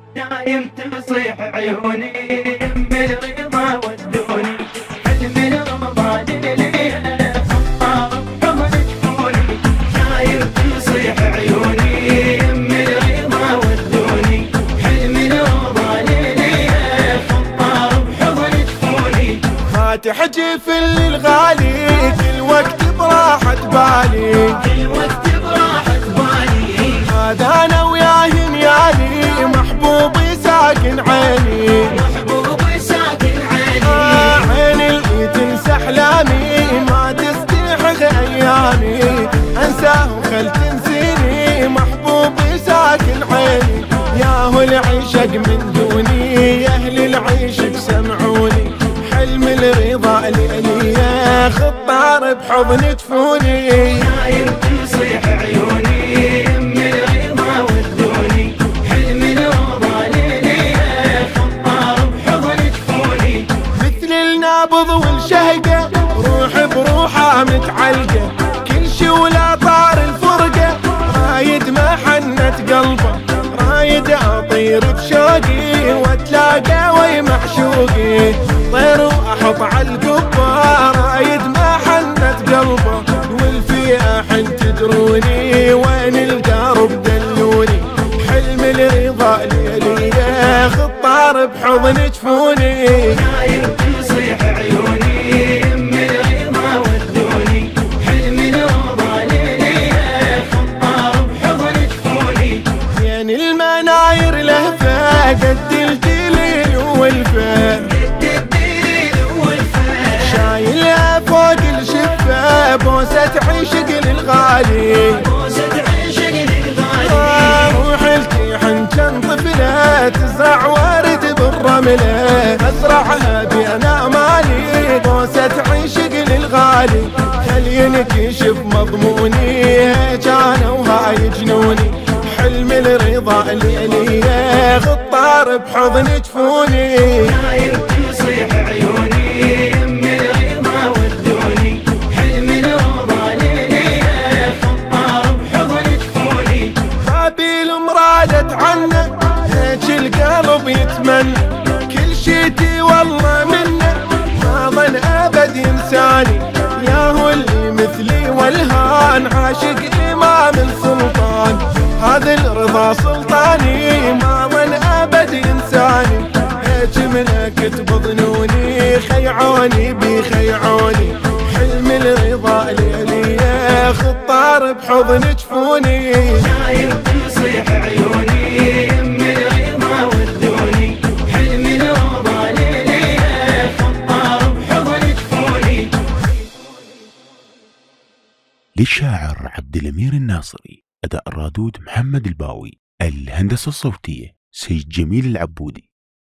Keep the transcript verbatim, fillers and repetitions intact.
نايم تصيح عيوني من الرضا ودوني حلم رمضان ليلة خطار بحضن جفوني نايم تصيح عيوني من الرضا ودوني حلم رمضان ليلة خطار بحضن جفوني فاتح جفل الغالي كل وقت براحة بالي كل وقت براحة بالي هذا انا وياه نيالي محبوبي ساكن عيني محبوبي ساكن عيني آه عيني اللي تنسى احلامي ما تستيحق ايامي انساه وخل تنسيني محبوبي ساكن عيني ياهو العشق من دوني يا اهل العشق سمعوني حلم الرضا ليلي يا خطار بحضن جفوني نايم تصيح عيوني من الرضا ودوني حلم رمضا ليلة خطار بحضن جفوني مثل النابض والشهقة روح بروحه متعلقة كل شي ولا طار الفرقة رايد ما حنت قلبه رايد اطير بشوقي واتلاقى وي معشوقي طير واحط عالقبة رايد ما حنت قلبه والفيا حن تدروني وين القارب دلوني حلم الرضا ليلي يا خطار بحضن جفوني نايم تصيح عيوني من الرضا ودوني حلم رمضا ليلة خطار بحضن جفوني يعني المناير لهفة قد الدليل والفا شايلها فوق الشفة بوسة عشق للغالي بوسة عشق للغالي روح التيحن كان طفلة تزرع ورد بالرملة ازرعها بانا مالي بوسة عشق للغالي خل ينكشف مضموني كان وهاي جنوني حلم الرضا ليلي يا خطار بحضن جفوني نايم تصيح عيوني من الرضا ودوني حلم رمضا ليلة خطار بحضن جفوني قابيل مرادت عنه هيك القلب يتمنى كل شيتي والله منه ما ظن ابد ينساني ياهو اللي مثلي والهان عاشق امام السلطان هذا الرضا سلطاني ما ظن ابد ينساني هيك منك تبضنوني خيعوني بيخيعوني حلم الرضا ليلي يا خطار بحضن جفوني نايم تصيح عيوني من الرضا ودوني حلم رمضا ليلة خطار بحضن جفوني. للشاعر عبد الأمير الناصري، أداء الرادود محمد الباوي، الهندسة الصوتية سيد جميل العبودي.